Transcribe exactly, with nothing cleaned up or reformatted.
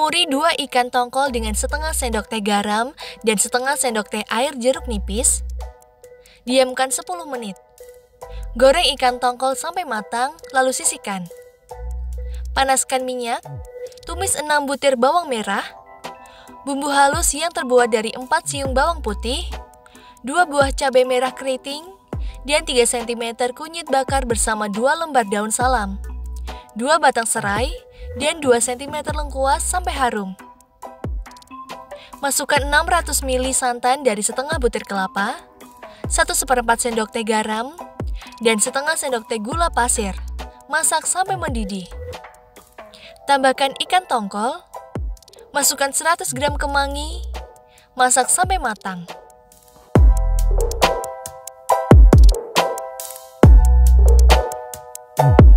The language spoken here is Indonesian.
Lumuri dua ikan tongkol dengan setengah sendok teh garam dan setengah sendok teh air jeruk nipis. Diamkan sepuluh menit. Goreng ikan tongkol sampai matang, lalu sisihkan. Panaskan minyak, tumis enam butir bawang merah, bumbu halus yang terbuat dari empat siung bawang putih, dua buah cabai merah keriting, dan tiga sentimeter kunyit bakar bersama dua lembar daun salam, dua batang serai, dan dua sentimeter lengkuas sampai harum. Masukkan enam ratus mililiter santan dari setengah butir kelapa, satu seperempat sendok teh garam, dan setengah sendok teh gula pasir. Masak sampai mendidih. Tambahkan ikan tongkol, masukkan seratus gram kemangi, masak sampai matang. Hmm.